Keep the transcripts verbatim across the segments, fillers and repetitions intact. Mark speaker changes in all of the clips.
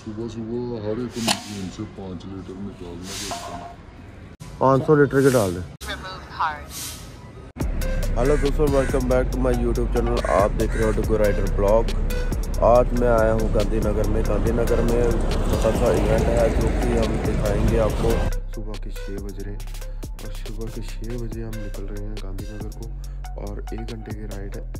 Speaker 1: सुबह सुबह हर एक मशीन से पाँच लीटर निकालना पड़ता है।
Speaker 2: पाँच सौ लीटर के डाल दें। हेलो दोस्तों, welcome back to my YouTube channel. आप देख रहे हो डुगो राइडर ब्लॉग। आज मैं आया हूँ गांधीनगर में। गांधीनगर में छोटा सा इवेंट है जो कि हम दिखाएंगे आपको। सुबह के छः बज रहे और सुबह के छः बजे हम निकल रहे हैं गांधीनगर को और एक घंटे की राइड है।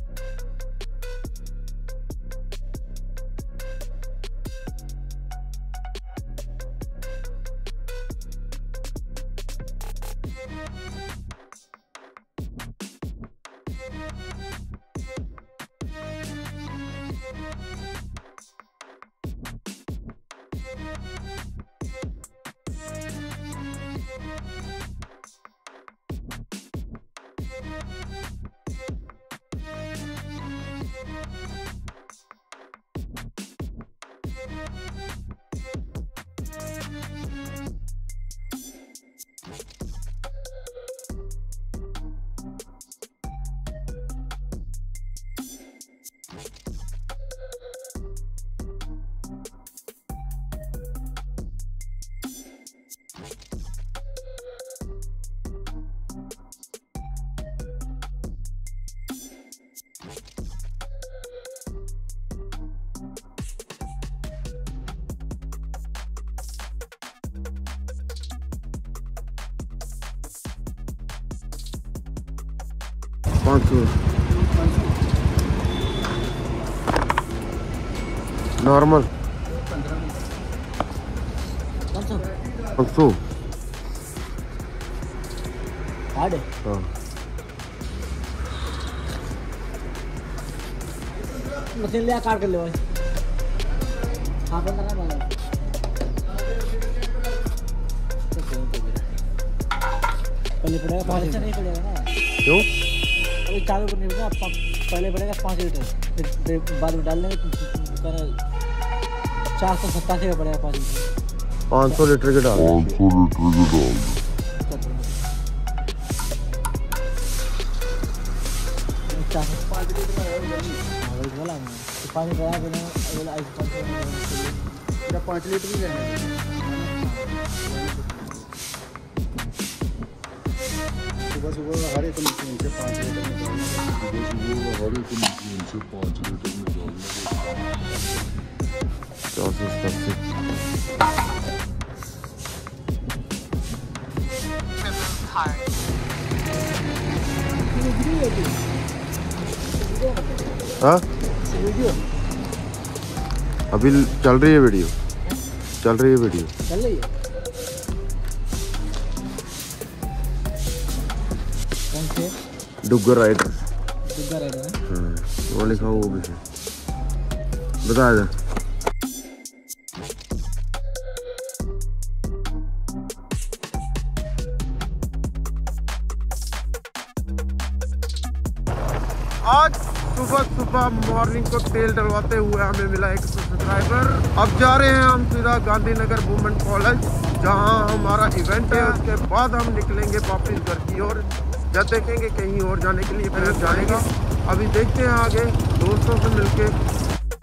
Speaker 2: पाँच सौ नॉर्मल पाँच सौ हाँ
Speaker 3: मशीन लिया काट कर ले भाई। हाँ पंद्रह ना पहले पड़ेगा पाँच लीटर नहीं पड़ेगा ना।
Speaker 2: क्यों?
Speaker 3: अभी चालू करने पड़ेगा, पहले पड़ेगा पाँच लीटर, फिर बाद में डाल लेंगे चार सौ सत्तासी का पड़ेगा पाँच लीटर।
Speaker 2: पाँच सौ लीटर के डाल
Speaker 1: पाँच सौ लीटर के डाल
Speaker 3: चार सौ पाँच लीटर वाला पानी पाँच लीटर ही रहेगा। सुबह सुबह हर एक मशीन से पाँच लीटर निकालना
Speaker 1: सुबह सुबह हर एक मशीन से पाँच लीटर निकालना
Speaker 2: चार सौ सत्तासी। हाँ अभी चल रही है वीडियो, चल रही है वीडियो
Speaker 3: चल रही है। कौन से?
Speaker 2: डुगर राइडर।
Speaker 3: डुगर राइडर है।
Speaker 2: हाँ वो लिखा वो भी है, बता दे। आज सुबह सुबह मॉर्निंग को तेल डलवाते हुए हमें मिला एक सब्सक्राइबर। अब जा रहे हैं हम सीधा गांधीनगर वुमेन कॉलेज जहां हमारा इवेंट है। उसके बाद हम निकलेंगे वापस घर की ओर, जब देखेंगे कहीं और जाने के लिए फिर जाएगा। अभी देखते हैं आगे दोस्तों से मिलके।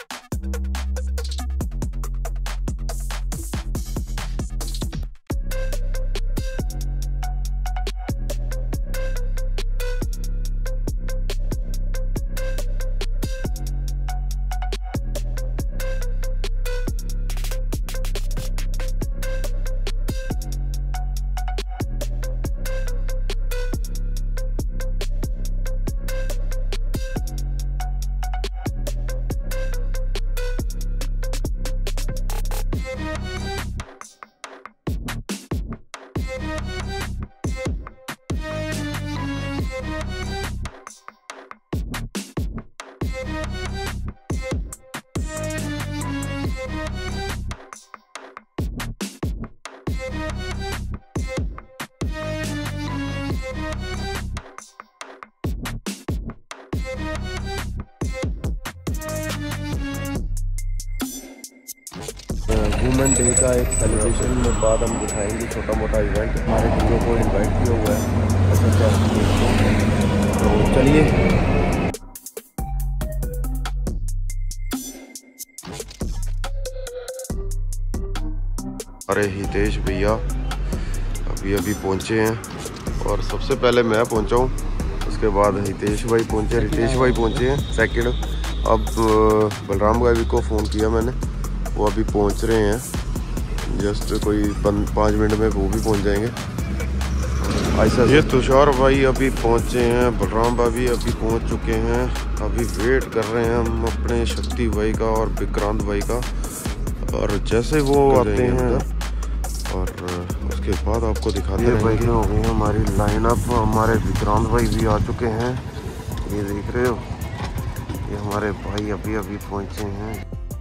Speaker 2: वुमेन डे का एक सेलिब्रेशन में बाद हम दिखाएंगे छोटा मोटा इवेंट। हमारे लोगों को इनवाइट किया हुआ है, तो चलिए। अरे हितेश भैया अभी अभी पहुंचे हैं और सबसे पहले मैं पहुंचा हूं, उसके बाद हितेश भाई पहुंचे, रितेश भाई पहुंचे हैं सेकंड। अब बलराम भाई को फ़ोन किया मैंने, वो अभी पहुंच रहे हैं, जस्ट कोई पाँच मिनट में वो भी पहुंच जाएंगे। ऐसा ये तुषार भाई अभी पहुंचे हैं, बलराम भाई अभी पहुंच चुके हैं। अभी वेट कर रहे हैं हम अपने शक्ति भाई का और विक्रांत भाई का, और जैसे वो आते हैं और उसके बाद आपको दिखाते हैं। भाई हो गई हमारी लाइनअप, हमारे विक्रांत भाई भी आ चुके हैं, ये देख रहे हो, ये हमारे भाई अभी अभी पहुंचे हैं।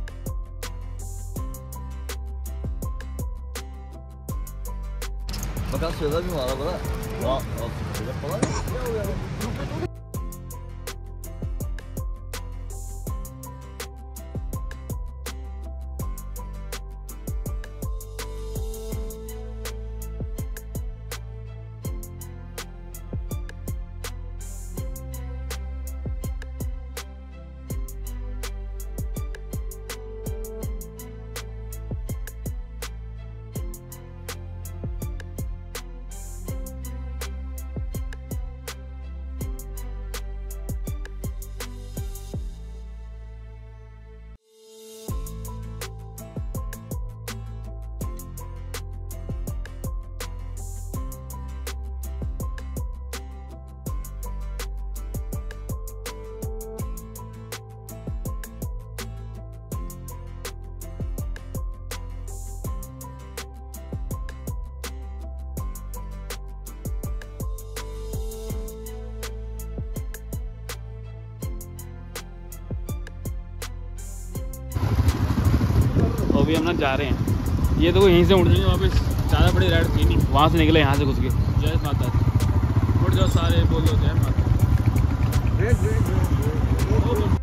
Speaker 3: भी मारा पता
Speaker 4: अभी हम ना जा रहे हैं, ये तो यहीं से उड़ जाएंगे वापस, ज़्यादा बड़ी राइड थी नहीं, वहाँ से निकले यहाँ से घुस के। जय माता दी, उड़ जाओ सारे, बोलो जय माता।